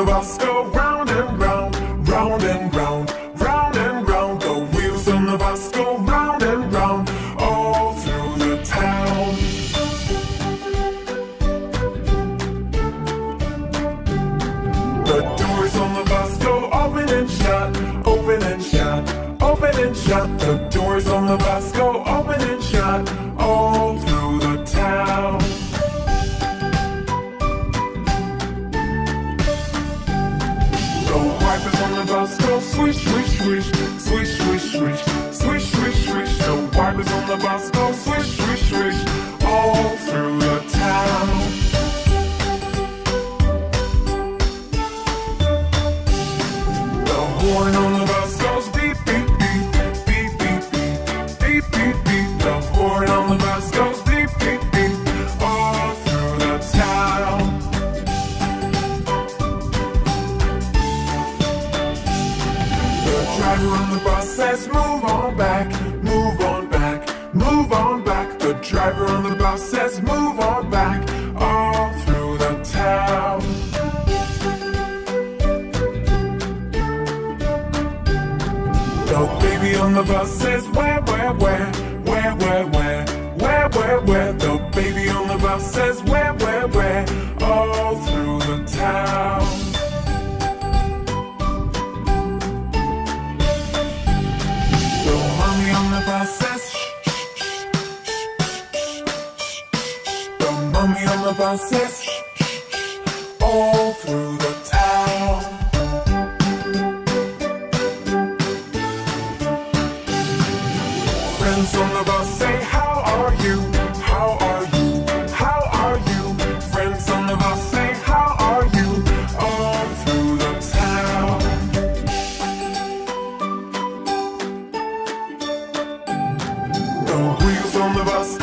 the bus go round and round, round and round, round and round. The wheels on the bus go round and round, all through the town. The doors on the bus go open and shut, open and shut, open and shut. The doors on the bus go open and shut, all through the town. The wipers on the bus go swish, swish, swish, swish, swish, swish, swish, swish, swish. The wipers on the bus go swish, swish, swish, all through the town. The horn on the bus goes beep, beep, beep, beep, beep, beep, beep, beep, beep. The horn on the bus goes beep, beep, beep, all through the town. The driver on the bus says, move on back, move on back, move on back. The driver on the bus says, move on back, all through the town. The baby on the bus says, where, where, where, where, where, where, where, where, where. The baby on the bus says, where, where, all through the town. The mommy on the bus says, shh, shh, shh, shh, shh. The mommy on the bus says, shh, shh, shh, all through the town. Friends on the bus say, how are you? How are you? How are you? Friends on the bus say, how are you? All through the town. The wheels on the bus